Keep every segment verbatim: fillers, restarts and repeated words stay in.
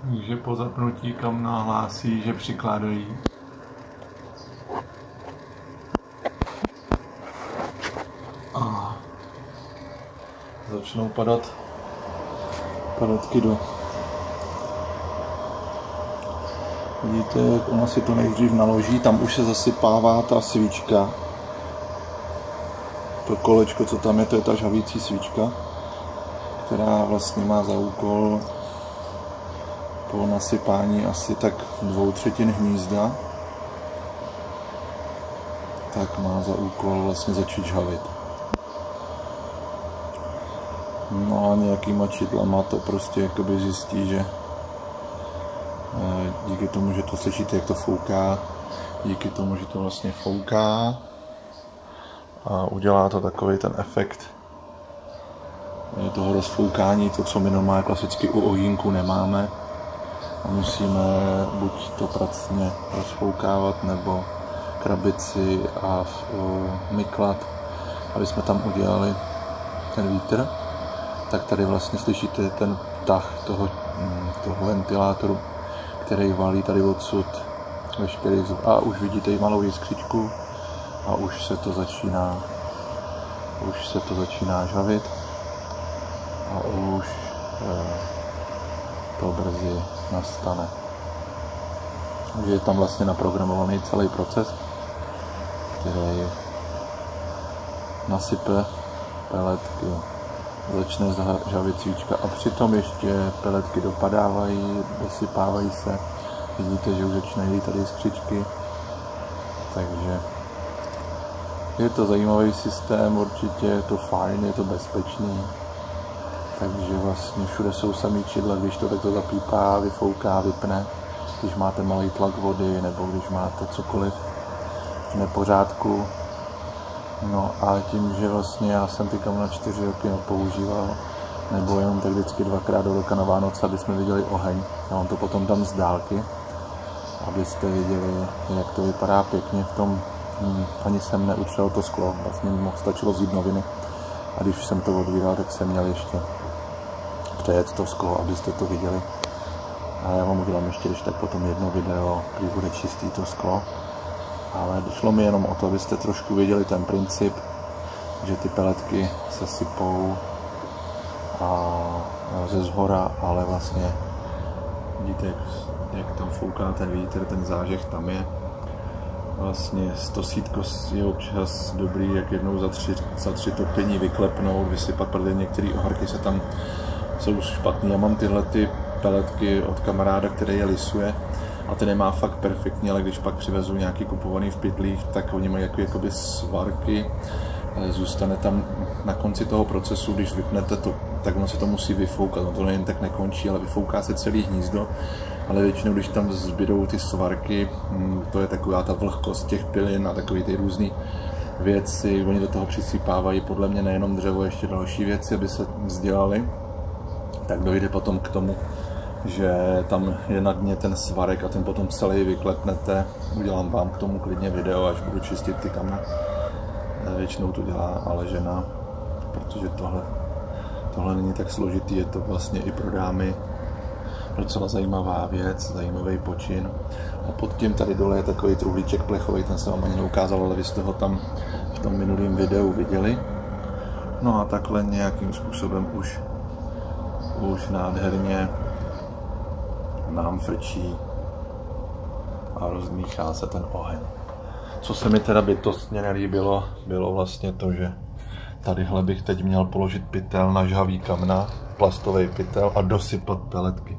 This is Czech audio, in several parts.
Takže po zapnutí kamna hlásí, že přikládají. A začnou padat padatky do. Vidíte, jak ona si to nejdřív naloží, tam už se zasypává ta svíčka. To kolečko, co tam je, to je ta žhavící svíčka, která vlastně má za úkol po nasypání asi tak dvou třetin hnízda, tak má za úkol vlastně začít žhavit. No a nějakýma čidlama to prostě jakoby zjistí, že díky tomu, že to slyšíte, jak to fouká, díky tomu, že to vlastně fouká a udělá to takový ten efekt toho rozfoukání, to, co my normálně klasicky u ohýnku nemáme. A musíme buď to pracně rozfoukávat, nebo krabici a myklat, aby jsme tam udělali ten vítr. Tak tady vlastně slyšíte ten tah toho, toho ventilátoru, který valí tady odsud veškerý zvuk. A už vidíte i malou jiskřičku a už se to začíná už se to začíná žhavit a už eh, to brzy nastane. Takže je tam vlastně naprogramovaný celý proces, který nasype peletky, začne žhavit svíčka a přitom ještě peletky dopadávají, dosypávají se. Vidíte, že už začínají tady skřičky, takže je to zajímavý systém, určitě je to fajn, je to bezpečný, takže vlastně všude jsou samý čidla, když to takto zapípá, vyfouká, vypne, když máte malý tlak vody nebo když máte cokoliv v nepořádku. No a tím, že vlastně já jsem ty kamna čtyři roky nepoužíval, nebo jenom tak vždycky dvakrát do roka na Vánoce, aby jsme viděli oheň. Já vám to potom dám z dálky, abyste viděli, jak to vypadá pěkně v tom. Hmm, ani jsem neutřel to sklo, vlastně mi stačilo vzít noviny a když jsem to odvíral, tak jsem měl ještě přejet to sklo, abyste to viděli. A já vám udělám ještě když tak potom jedno video, kdy bude čistý to sklo. Ale došlo mi jenom o to, abyste trošku viděli ten princip, že ty peletky se sypou a ze zhora, ale vlastně vidíte, jak, jak tam fouká ten vítr, ten zážeh tam je. Vlastně to sítko je občas dobrý, jak jednou za tři, za tři topení vyklepnout, vysypat, protože některé ohrky se tam jsou špatný. Já mám tyhle ty peletky od kamaráda, který je lisuje a ten nemá fakt perfektně, ale když pak přivezu nějaký kupovaný v pytlích, tak oni mají jako, jakoby svarky, zůstane tam na konci toho procesu, když vypnete to, tak ono se to musí vyfoukat, no to jen tak nekončí, ale vyfouká se celý hnízdo. Ale většinou, když tam zbydou ty svarky, to je taková ta vlhkost těch pilin a takové ty různé věci, oni do toho přisypávají podle mě nejenom dřevo, ještě další věci, aby se vzdělali, tak dojde potom k tomu, že tam je na dně ten svarek a ten potom celý vyklepnete. Udělám vám k tomu klidně video, až budu čistit ty kamna. Většinou to dělá ale žena, protože tohle, tohle není tak složitý, je to vlastně i pro dámy docela zajímavá věc, zajímavý počin. A pod tím tady dole je takový truhlíček plechový, ten jsem vám ani neukázal, ale vy jste ho tam v tom minulém videu viděli. No a takhle nějakým způsobem už, už nádherně nám frčí a rozmíchá se ten oheň. Co se mi teda bytostně nelíbilo, bylo vlastně to, že tadyhle bych teď měl položit pytel na žhavý kamna, plastový pytel a dosypat peletky.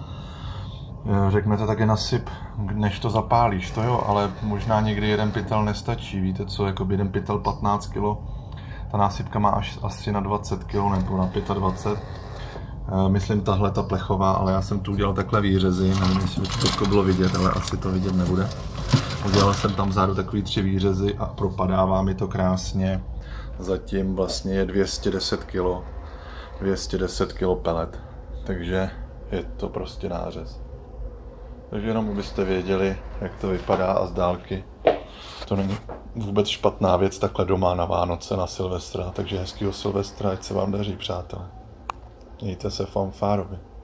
Řeknete taky nasyp, než to zapálíš, to jo, ale možná někdy jeden pytel nestačí. Víte co, jako jeden pytel patnáct kilo, ta násypka má až asi na dvacet kilo nebo na dvacet pět. Myslím tahle ta plechová, ale já jsem tu udělal takhle výřezy, nevím, jestli to bylo vidět, ale asi to vidět nebude. Udělal jsem tam vzadu takový tři výřezy a propadává mi to krásně. Zatím vlastně je dvě stě deset kilo, dvě stě deset kilo pelet, takže je to prostě nářez. Takže jenom abyste věděli, jak to vypadá a z dálky. To není vůbec špatná věc takhle doma na Vánoce, na Silvestra, takže hezkýho Silvestra, ať se vám daří, přátelé. Mějte se fanfárově.